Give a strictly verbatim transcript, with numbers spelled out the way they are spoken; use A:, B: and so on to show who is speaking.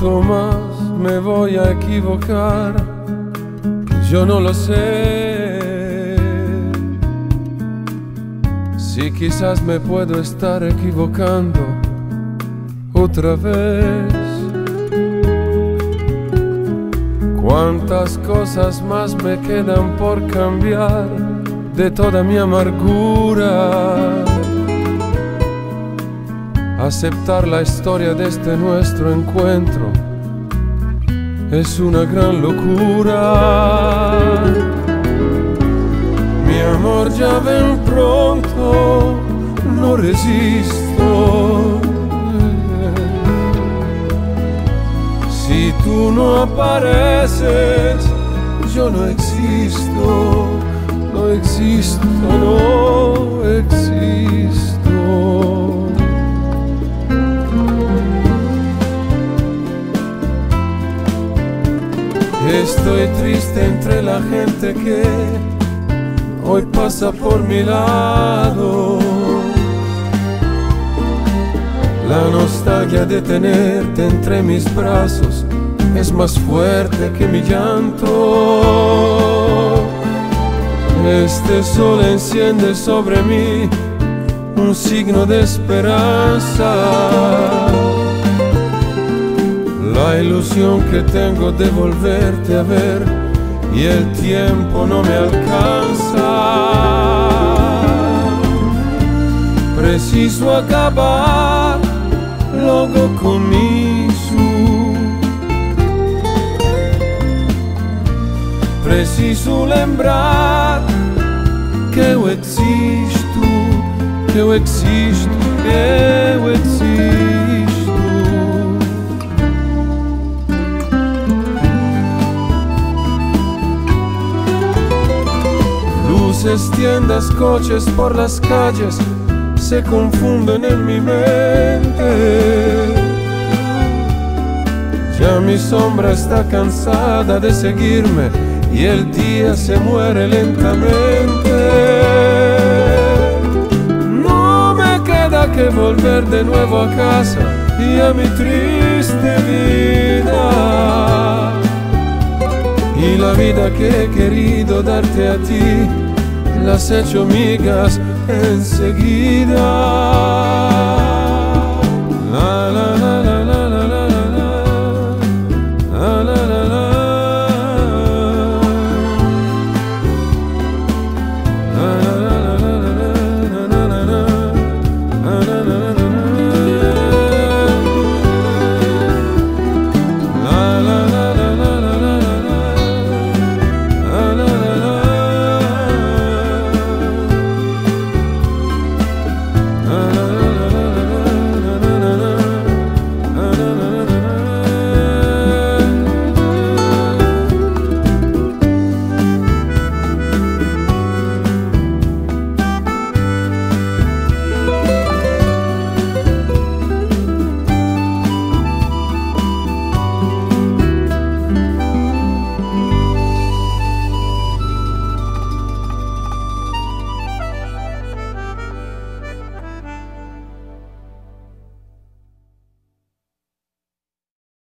A: ¿Cuánto más me voy a equivocar? Yo no lo sé. Si quizás me puedo estar equivocando otra vez. ¿Cuántas cosas más me quedan por cambiar de toda mi amargura? Aceptar la historia de este nuestro encuentro es una gran locura. Mi amor, ya ven pronto, no resisto. Si tú no apareces, yo no existo, no existo, no existo. Estoy triste entre la gente que hoy pasa por mi lado. La nostalgia de tenerte entre mis brazos es más fuerte que mi llanto. Este sol enciende sobre mí un signo de esperanza. La ilusión que tengo de volverte a ver y el tiempo no me alcanza. Preciso acabar logo com isso. Preciso lembrar que eu existo, que eu existo, que eu existo. Luces, tiendas, coches por las calles se confunden en mi mente. Ya mi sombra está cansada de seguirme y el día se muere lentamente. No me queda que volver de nuevo a casa y a mi triste vida. Y la vida que he querido darte a ti, las he hecho migas enseguida. La, la, la.